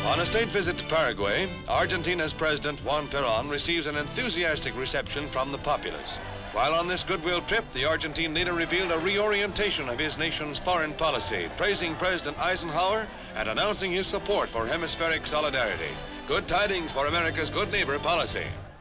On a state visit to Paraguay, Argentina's President Juan Peron receives an enthusiastic reception from the populace. While on this goodwill trip, the Argentine leader revealed a reorientation of his nation's foreign policy, praising President Eisenhower and announcing his support for hemispheric solidarity. Good tidings for America's good neighbor policy.